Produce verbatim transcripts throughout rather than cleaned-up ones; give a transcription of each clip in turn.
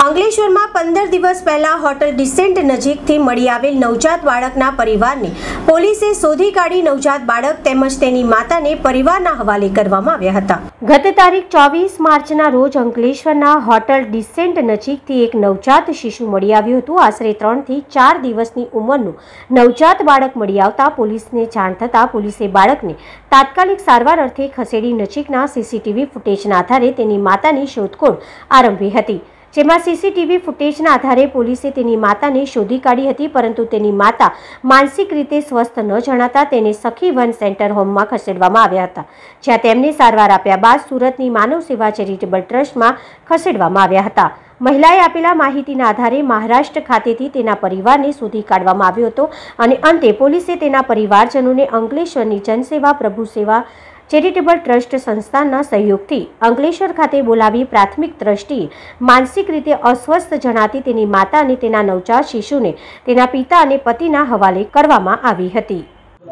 અંકલેશ્વરમાં પંદર દિવસ પહેલા હોટલ ડિસેન્ટ નજીકથી મળી આવેલ નવજાત બાળકના પરિવારને પોલીસે શોધી કાઢી નવજાત બાળક તેમજ તેની માતાને પરિવારના હવાલે કરવામાં આવ્યા હતા। ગત તારીખ ચોવીસ માર્ચના રોજ અંકલેશ્વરના હોટલ ડિસેન્ટ નજીકથી એક નવજાત શિશુ મળી આવ્યું હતું। આશરે ત્રણ થી ચાર દિવસની ઉંમરનું નવજાત બાળક મળી આવતા પોલીસને જાણ થતાં પોલીસે બાળકને તાત્કાલિક સારવાર અર્થે ખસેડી નજીકના સીસીટીવી ફૂટેજના આધારે તેની માતાની શોધખોળ આરંભી હતી, જેમાં સીસીટીવી ફૂટેજના આધારે પોલીસે તેની માતાને શોધી કાઢી હતી, પરંતુ તેની માતા માનસિક રીતે સ્વસ્થ ન જણાતા તેને સખી વન સેન્ટર હોમમાં ખસેડવામાં આવ્યા હતા, જ્યાં તેમને સારવાર આપ્યા બાદ સુરતની માનવ સેવા ચેરિટેબલ ટ્રસ્ટમાં ખસેડવામાં આવ્યા હતા। મહિલાએ આપેલા માહિતીના આધારે મહારાષ્ટ્ર ખાતેથી તેના પરિવારને શોધી કાઢવામાં આવ્યો હતો અને અંતે પોલીસે તેના પરિવારજનોને અંકલેશ્વરની જનસેવા પ્રભુ સેવા ચેરિટેબલ ટ્રસ્ટ સંસ્થાના સહયોગથી અંકલેશ્વર ખાતે બોલાવી પ્રાથમિક દ્રષ્ટિએ માનસિક રીતે અસ્વસ્થ જણાતી તેની માતા અને તેના નવજાત શિશુને તેના પિતા અને પતિના હવાલે કરવામાં આવી હતી।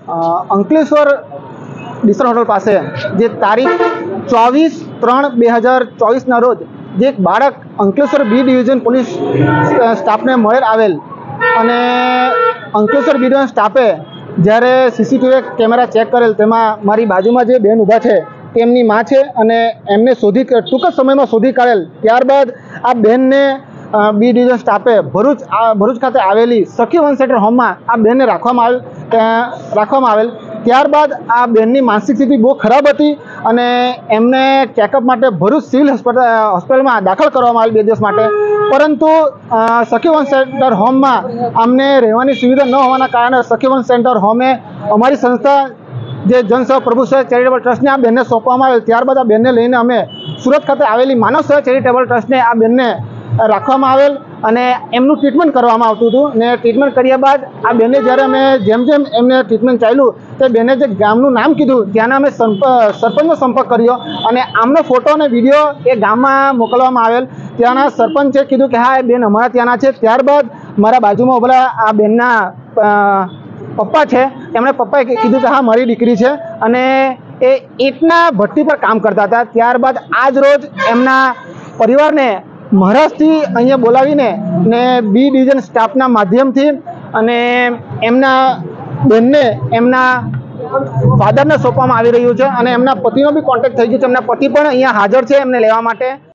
અંકલેશ્વર ડિસન હોટલ પાસે જે તારીખ ચોવીસ ત્રણ બે હજાર ચોવીસના રોજ જે એક બાળક અંકલેશ્વર બી ડિવિઝન પોલીસ સ્ટાફને મળેલ આવેલ અને અંકલેશ્વર બી ડિવિઝન સ્ટાફે જ્યારે સીસીટીવી કેમેરા ચેક કરેલ તેમાં મારી બાજુમાં જે બેન ઊભા છે તેમની માં છે અને એમને શોધી ટૂંક જ સમયમાં શોધી કાઢેલ। ત્યારબાદ આ બેનને બી ડિવિઝન સ્ટાફે ભરૂચ ભરૂચ ખાતે આવેલી સખી વન સેન્ટર હોમમાં આ બેનને રાખવામાં આવેલ રાખવામાં આવેલ ત્યારબાદ આ બેનની માનસિક સ્થિતિ બહુ ખરાબ હતી અને એમને ચેકઅપ માટે ભરૂચ સિવિલ હોસ્પિટલ હોસ્પિટલમાં દાખલ કરવામાં આવેલ બે દિવસ માટે, પરંતુ સખી વન સેન્ટર હોમમાં અમને રહેવાની સુવિધા ન હોવાના કારણે સખી વન સેન્ટર હોમે અમારી સંસ્થા જે જનસેવા પ્રભુ સેવા ચેરિટેબલ ટ્રસ્ટને આ બેનને સોંપવામાં આવેલ। ત્યારબાદ આ બેનને લઈને અમે સુરત ખાતે આવેલી માનવ સેવા ચેરિટેબલ ટ્રસ્ટને આ બેનને રાખવામાં આવેલ અને એમનું ટ્રીટમેન્ટ કરવામાં આવતું હતું ને ટ્રીટમેન્ટ કર્યા બાદ આ બેનને જ્યારે અમે જેમ જેમ એમને ટ્રીટમેન્ટ ચાલ્યું તે બેને જે ગામનું નામ કીધું ત્યાંના અમે સરપંચનો સંપર્ક કર્યો અને આમનો ફોટો અને વિડીયો એ ગામમાં મોકલવામાં આવેલ। ત્યાંના સરપંચે કીધું કે હા એ બેન અમારા ત્યાંના છે। ત્યારબાદ મારા બાજુમાં ઉભેલા આ બેનના પપ્પા છે એમણે પપ્પાએ કીધું કે હા મારી દીકરી છે અને એ ઈંટના ભઠ્ઠી પર કામ કરતા હતા। ત્યારબાદ આજ રોજ એમના પરિવારને મહારાષ્ટ્રથી અહીંયા બોલાવીને ને બી ડિવિઝન સ્ટાફના માધ્યમથી અને એમના બેનને એમના ફાધરને સોંપવામાં આવી રહ્યું છે અને એમના પતિનો બી કોન્ટેક્ટ થઈ ગયો છે। એમના પતિ પણ અહીંયા હાજર છે એમને લેવા માટે।